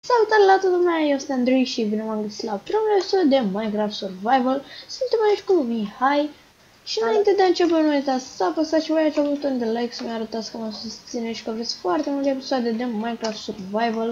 Salutare la toată lumea, eu sunt Andrei și bine m-am găsit la primul episod de Minecraft Survival. Suntem aici cu Mihai și înainte de a începe nu uitați să apăsați și voi acel buton de like să-mi arătați că mă susțineți și că vreți foarte multe episoade de Minecraft Survival.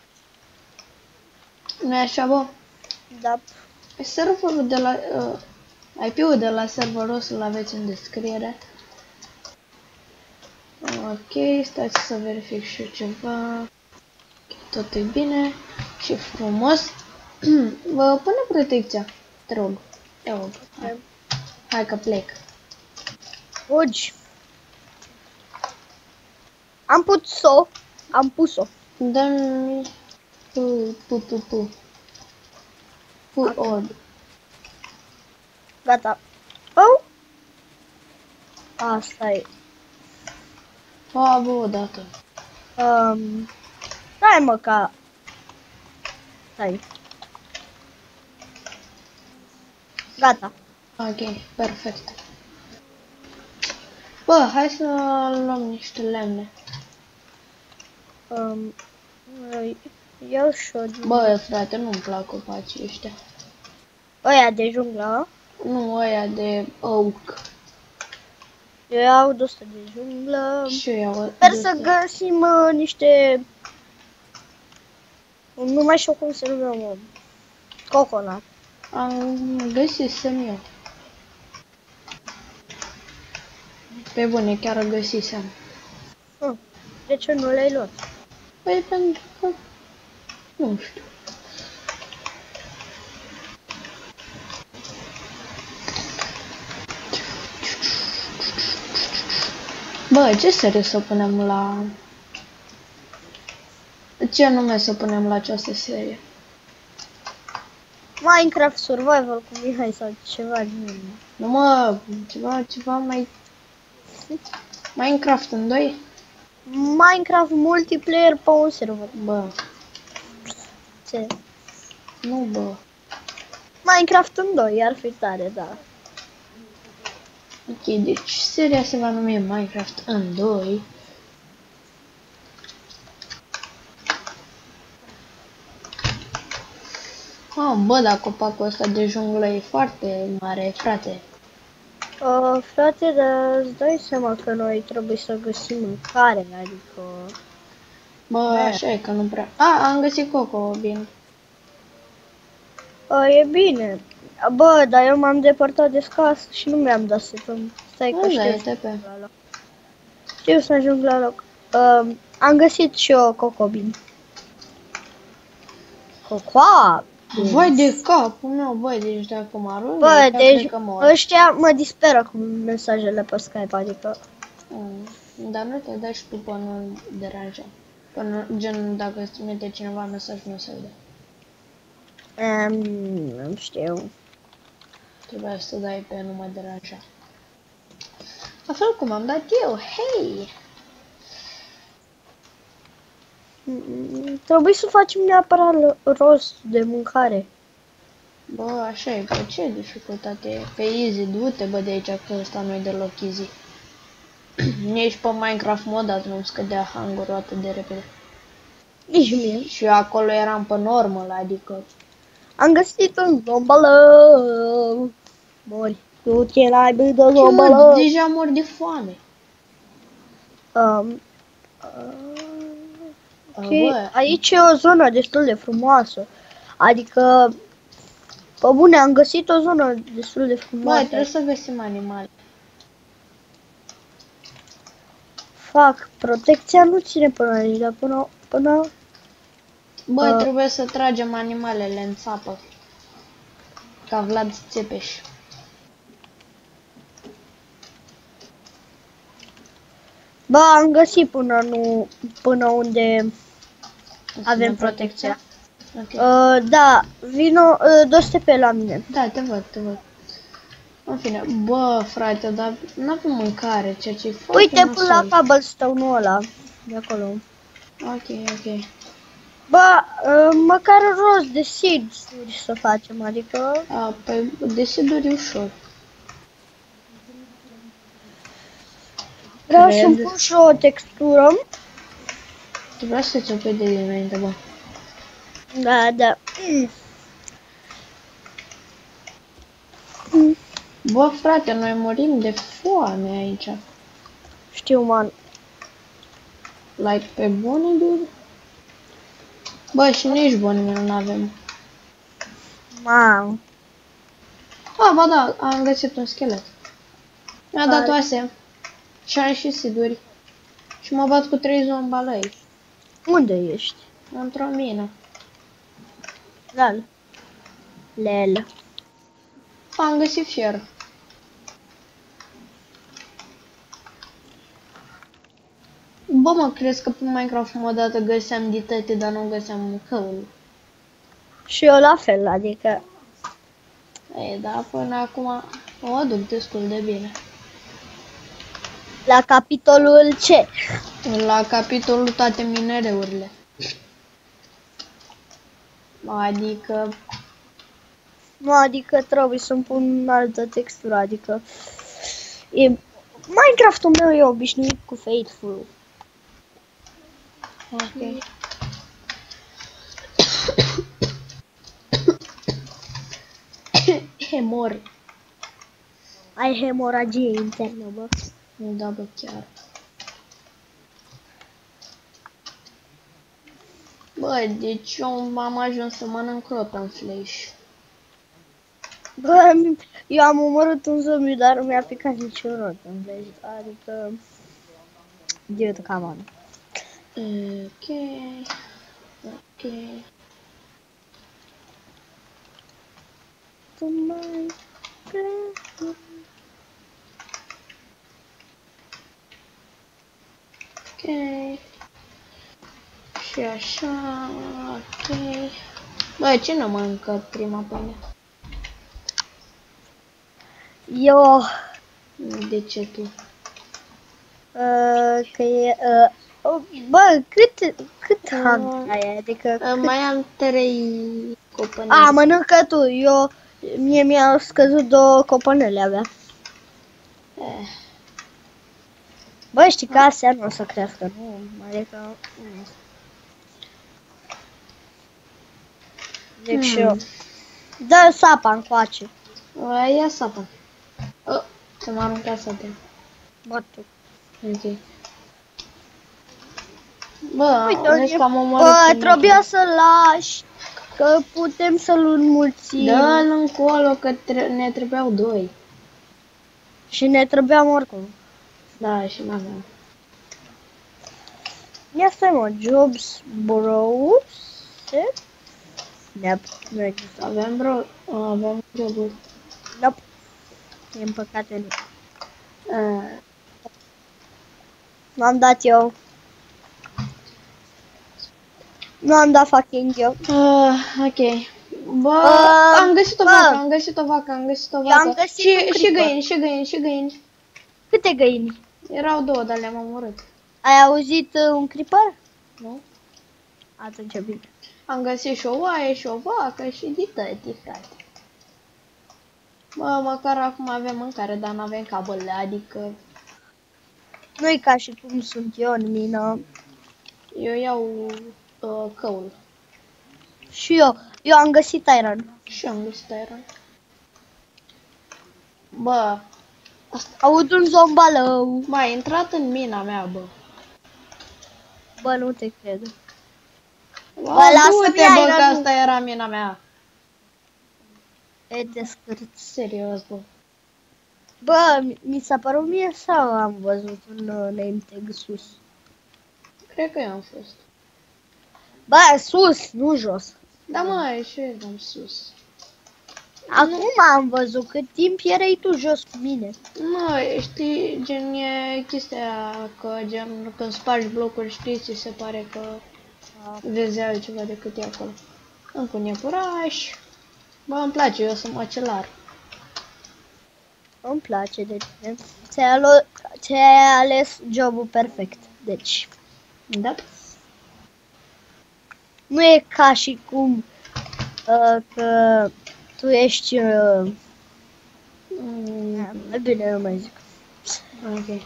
Nu-i așa, bă? Da. Serverul de la... IP-ul de la serverul o să-l aveți în descriere. Ok, stați să verific și eu ceva. Tot e bine și frumos. Vă pune protecția, te rog. Te rog. Hai că plec. Fugi. Am pus-o. Am pus-o. Dă-mi... Pu. Ori. Gata. Oh. Asta e. A, bă, odată. Stai mă ca... Stai. Gata. Ok, perfect. Bă, hai să luăm niște lemne. Eu și-o... Bă, frate, nu-mi plac copacii ăștia. Ăia de junglă. Nu, ăia de oak. Eu iau de ăsta de junglă. Și eu iau Sper să găsim niște... Nu mai știu cum se numeau. Coconut. Am găsit eu. Pe bune, chiar găsisem. De ce nu le-ai luat? Păi pentru că... Nu știu. Bă, ce serie să punem la... Ce nume să punem la această serie? Minecraft Survival cu Mihai sau ceva din... Nu mă, ceva mai... Minecraft în 2? Minecraft multiplayer pe un server. Bă, Ce? nu bă. Minecraft în 2 ar fi tare, da. Ok, deci seria se va numi Minecraft în 2. Bă, dar copacul ăsta de junglă e foarte mare, frate. Frate, dar îți dai seama că noi trebuie să găsim mâncare, adică... Bă, așa e că nu prea... Am găsit coco, bine. E bine. Bă, dar eu m-am depărtat de casă și nu mi-am dat setăm. Stai că știu să la loc. Știu să ajung la loc. Am găsit și eu cocobin. Cocoa! Vai de capul meu, băi, deci dacă mă arunc, Bă, deci mor. ăștia mă disperă cu mesajele pe Skype, adică... Dar nu te dai și tu până nu deranja. Până, gen, dacă îți trimite cineva mesaj, nu se vede. Nu știu. Trebuia să dai pe nu mă deranja. La fel cum am dat eu, hei! Trebuie să facem neapărat rost de mâncare. Bă, așa e, pe ce dificultate e? Pe easy, du-te bă de aici, că ăsta nu e deloc easy. Ești pe Minecraft modat, nu-mi scădea hangul atât de repede. Nici mie. Și eu acolo eram pe normal, adică... Am găsit un zombală. Mori. Tu ce n-ai băi de zombală? Deja mor de foame. Ok, aici e o zonă destul de frumoasă. Adică, pe bune, am găsit o zonă destul de frumoasă. Bă, trebuie să găsim animale. Fac, protecția nu ține până aici, dar până... Bă, trebuie să tragem animalele în țapă. Ca Vlad Țepeș. Bă, am găsit până unde avem protecția. Okay. Da, vino, dă-te pe la mine. Da, te văd. În fine, bă, frate, dar n-avem mâncare, ceea ce e foarte Uite până la cobblestone-ul ăla, de acolo. Ok. Bă, măcar rost de seeds să facem, adică... Păi, de seed-uri e ușor. Vreau să-mi pun și o textură. Vreau să-ți o pe de dinainte, bă. Da, da. Bă, frate, noi murim de foame aici. Știu, man. Like, pe bune, dude? Bă, și nici buni nu avem. Mam. A, ba da, am găsit un schelet. Mi-a dat Care? oase. Și am și siduri. Și mă bat cu 3 zombalăi. Unde ești? Într-o mină. Lal. Lel. Am găsit fier. Bă, mă, crezi că pe Minecraft odată găseam ditete, dar nu găseam căul. Și eu la fel, adică... Ei, da, până acum mă duc destul de bine. La capitolul ce? La capitolul toate minereurile. Adică, Nu, adică trebuie să-mi pun altă textură, adică... Minecraft-ul meu e obișnuit cu Faithful. ok. Hemor. Ai hemoragie internă, bă. Da, bă, chiar. Bă, deci eu am ajuns să mănânc Rotten Flesh. Bă, eu am omorât un zombie, dar nu mi-a picat niciun rot în vezi. Adică... Dude, come on. Ok. Ok. Tu mai crezi? Ok. Și așa. Ok. Bă, cine mănâncă prima pe mea? Eu... De ce tu? că e... bă, cât hunt ai? Adică... Mai am 3 copăneli. A, mănâncă tu. Mie mi-au scăzut 2 copanele avea. Eh. Bă, știi că astea nu o să crească, nu? Adică... Deci eu... Dă sapa încoace. Ia sapă. Să mă aruncat să te. Bă, tu. Ok. Bă, Uite, vezi că am omorât bă, pe trebuia să lași. Că putem să-l înmulțim. dă-l încolo că ne trebuiau 2. Și ne trebuiam oricum. Da, și n-aveam. Ia stai, mă, Jobs Bros. Nope, nu există. Aveam joburi. Nope. Din păcate nu. M-am dat eu. Nu am dat fucking eu. Ok. Bă, am găsit o vacă, am găsit o vacă. Și găini. Câte găini? Erau 2, dar le-am omorât. Ai auzit un creeper? Nu? Atunci e bine. Am găsit și o oaie, și o vacă, și ditătii, frate. Bă, măcar acum avem mâncare, dar nu avem cabele, adică Nu-i ca și cum sunt eu în mină. eu iau căul. Și eu am găsit iron. Și am găsit iron. Bă, Aud un zombalău. m-a intrat în mina mea, bă. Bă, nu te cred. Bă, lasă-mi du-te, bă, că ironul. asta era mina mea. E descârt. Serios, bă. Bă, mi s-a părut mie sau am văzut un name tag sus? Cred că eu am fost. Bă, sus, nu jos. Da, mă, și eu eram sus. Acum am văzut cât timp erai tu jos cu mine. Mă, știi, gen e chestia că gen când spargi blocuri, știi, ți se pare că vezi altceva decât e acolo. Încă un iepuraș. Bă, îmi place, eu sunt măcelar. Îmi place de tine. Ți-ai ales jobul perfect. Deci, Da? nu e ca și cum că tu ești... e bine, nu mai zic. Ok.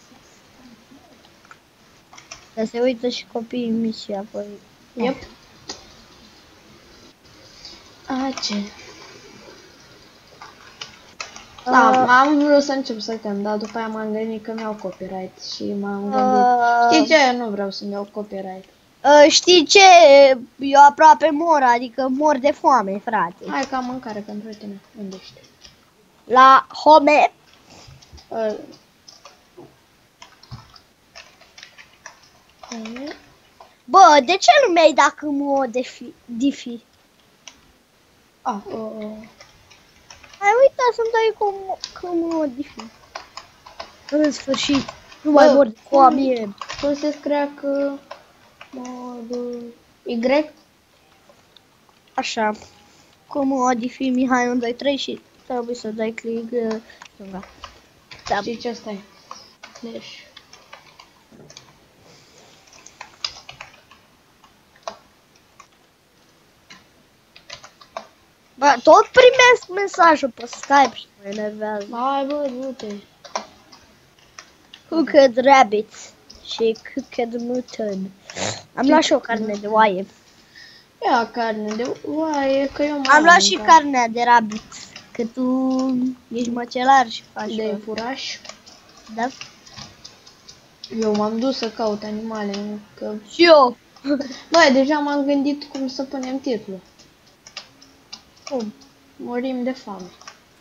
Că se uită și copiii mici apoi. Yep. Ce? Da, am vrut să încep să cânt, dar după aia m-am gândit că mi-au copyright și m-am gândit. Știi ce? Nu vreau să-mi iau copyright. Știi ce? Eu aproape mor, adică mor de foame, frate. Hai ca mâncare pentru tine. Unde ești? La home. Bă, de ce nu mi-ai dat câmă Diffy? Ai uitat să-mi dai câmă Diffy. În sfârșit, nu mai mor de foame. Cum se scria că... Y? Așa. Câmă Diffy Mihai 1, 2, 3 și trebuie să dai click stânga. Da. Și ce asta e? Slash. Bă, tot primesc mesajul pe Skype și mă enervează. Hai bă, du-te. Cooked rabbit și cooked mutton. Am luat și o carne de oaie. Ia carne de oaie, că eu am luat și carnea de rabbit. Că tu ești măcelar și faci de furaș. Da? Eu m-am dus să caut animale, că... Și eu. Băi, deja m-am gândit cum să punem titlul. Cum? Morim de foame.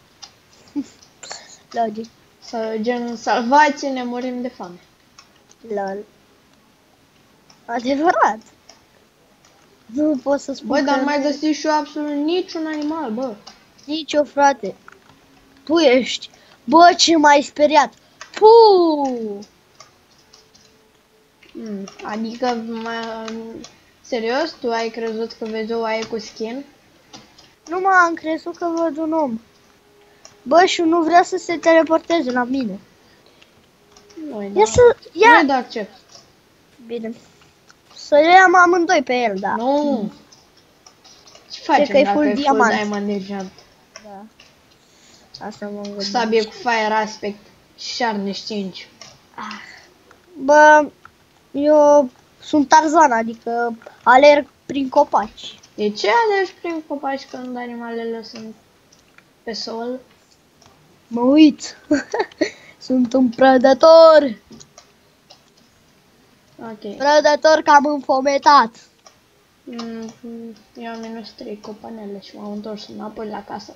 Logic. Gen, salvați-ne, morim de foame. Lol. Adevărat. Nu pot să spun. Băi, dar nu mai găsit și eu absolut niciun animal, bă. Nici eu, frate. Tu ești. Bă, ce m-ai speriat. Puuu. Adică, serios, tu ai crezut că vezi o oaie cu skin? Nu am crezut că văd un om. Bă, și nu vrea să se teleporteze la mine. Ia să... Ia! Nu accept. Bine. Să le am amândoi pe el, da. Nu. Ce facem dacă e full diamond enchant? Da. Asta mă gândesc. Sabie cu fire aspect și Sharpness 5. Bă, eu sunt Tarzan, adică alerg prin copaci. De ce alergi prin copaci când animalele sunt pe sol? Mă uit. Sunt un prădător. Ok. Prădător cam înfometat. Eu am minus 3 copanele și m-am întors înapoi la casă.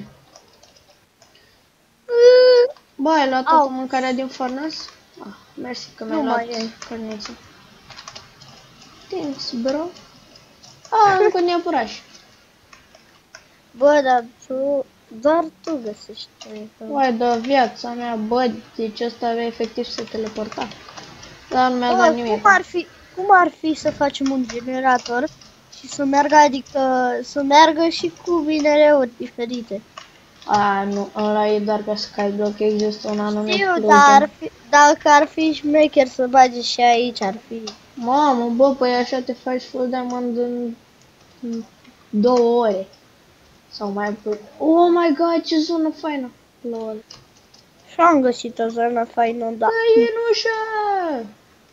Bă, ai luat toată mâncarea din furnace? Mersi că mi-ai luat cărniță. Thanks, bro. Încă un iepuraș. Bă, dar doar tu găsești. Uai, de viața mea, bă, deci ăsta avea efectiv să teleporta. Dar nu mi-a dat nimic. Cum ar fi să facem un generator și să meargă, adică să meargă și cu minereuri diferite? Nu, ăla e doar pe Skyblock, există un anumit. Știu, dar dacă ar fi șmecher să bage și aici, ar fi. Mamă, bă, păi așa te faci full diamond în 2 ore. Sau mai puțin. Oh my god, ce zonă faină. Lol. Și am găsit o zonă faină, da. Da, e în ușă!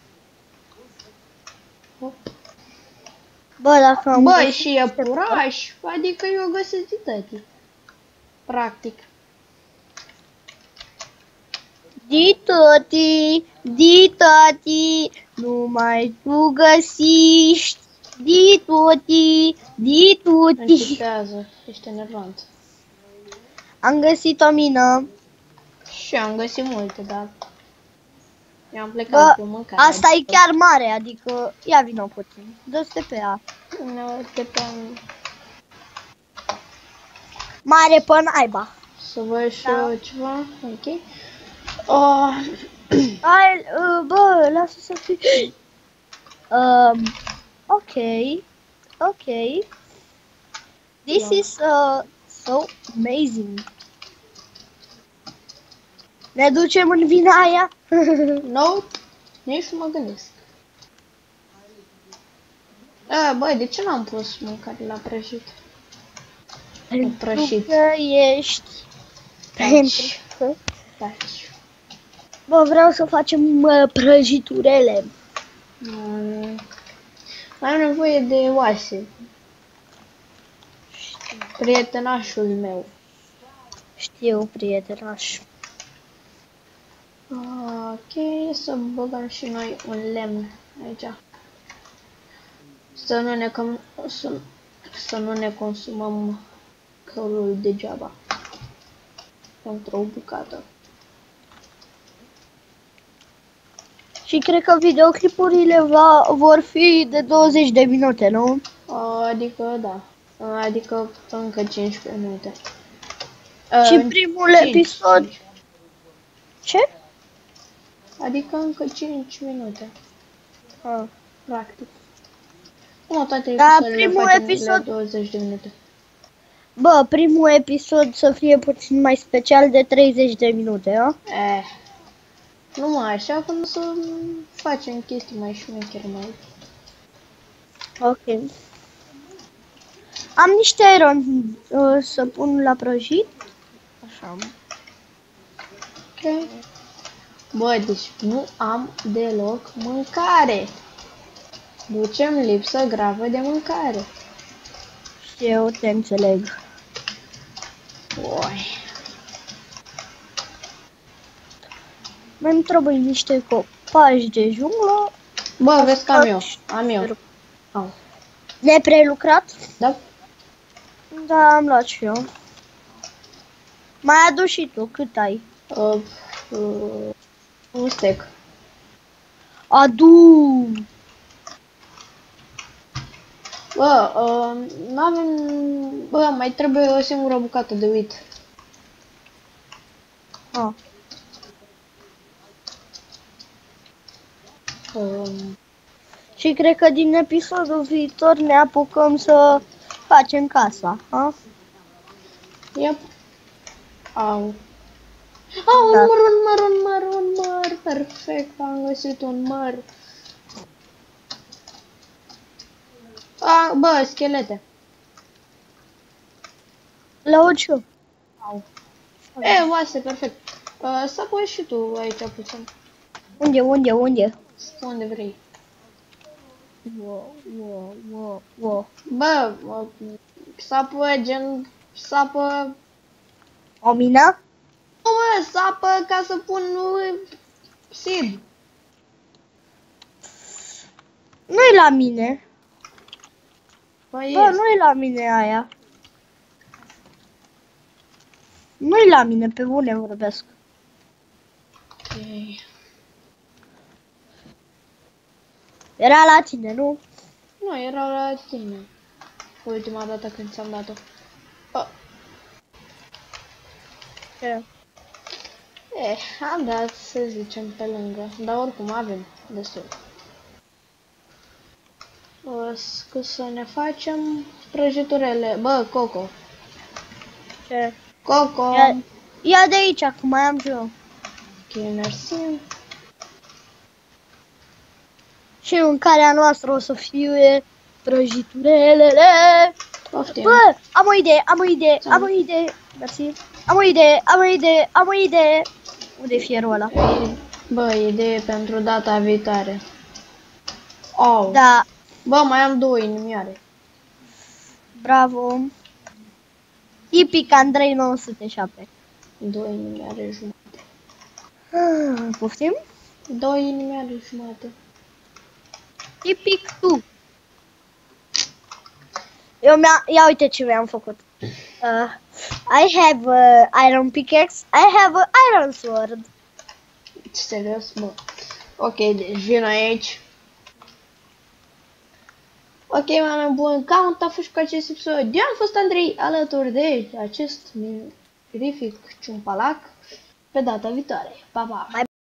Bă, dacă am Bă, și e puraș, adică eu găsesc tăti. Practic. Di tati, numai tu găsiști. Di tuti. Închipează, ești enervant. Am găsit o mină. Și am găsit multe, dar... Eu am plecat cu mâncare. Asta e chiar mare, adică... Ia vină puțin. Dă-te pe ea. Mare pe naiba. Să văd și eu ceva, ok. Hai, bă, lasă să fie. Ok. This is so amazing. Ne ducem în Vinaia? No, nici nu mă gândesc. Băi, de ce n-am pus mâncare la prăjit? Pentru că ești... Taci. Bă, vreau să facem prăjiturele. Mai am nevoie de oase. Prietenașul meu. Știu, prietenaș. Ok, să băgăm și noi un lemn aici. Să nu ne consumăm călul degeaba. Pentru o bucată. Și cred că videoclipurile vor fi de 20 de minute, nu? Adică, da. Adică încă 15 minute. Și primul 5, episod... 5. Ce? Adică încă 5 minute. Ah. Practic. Nu, toate Da, episoadele primul facem episod- la 20 de minute. Bă, primul episod să fie puțin mai special de 30 de minute, a? Numai așa până să facem chestii mai șmechere mai... Ok. Am niște iron să pun la prăjit. Așa. Ok. Bă, deci nu am deloc mâncare. Ducem lipsă gravă de mâncare. Eu te înțeleg. Oi. Mai-mi trebuie niște copaci de junglă. Bă, vezi că am eu. Am eu. Au. Neprelucrat? Da? Da, am luat și eu. Mai adu și tu, cât ai? Un steak. Adu! Bă, n-avem... Bă, mai trebuie o singură bucată de uit. Ah. Și cred că din episodul viitor ne apucăm să facem casa, ha? Yep. Au. Au, Da. un măr. Perfect, am găsit un măr. Bă, schelete. La și eu. Au. Oase, perfect. Să pui și tu aici puțin. Unde? Unde vrei. Wow. Bă, sapă gen... Sapă... O mină? Nu, mă, sapă ca să pun seed. Nu-i la mine. Păi Bă, nu-i la mine aia. Nu-i la mine, pe bune vorbesc. Ok. Era la tine, nu? Nu, era la tine. Ultima dată când ți-am dat-o. Ce? Am dat, să zicem, pe lângă. Dar oricum avem destul. Să ne facem prăjiturele. Bă, Coco. Ce? Coco. Ia de aici, acum mai am și eu. Ok, mersi. Și mâncarea noastră o să fie prăjiturelele. Poftim. Bă, am o idee. Mersi. Am o idee. Unde e fierul ăla? Bă, idee pentru data viitoare. Oh. Da, Bă, mai am 2 inimioare. bravo. Tipic Andrei 907. 2 inimioare jumate. Poftim? 2 inimioare jumate. Tipic tu. Ia uite ce mi-am făcut. I have iron pickaxe. I have a iron sword. Serios, bă. Ok, deci vin aici. Ok, oameni buni, cam a fost cu acest episod. Eu am fost Andrei, alături de acest mirific ciumpalac. Pe data viitoare. Pa, pa!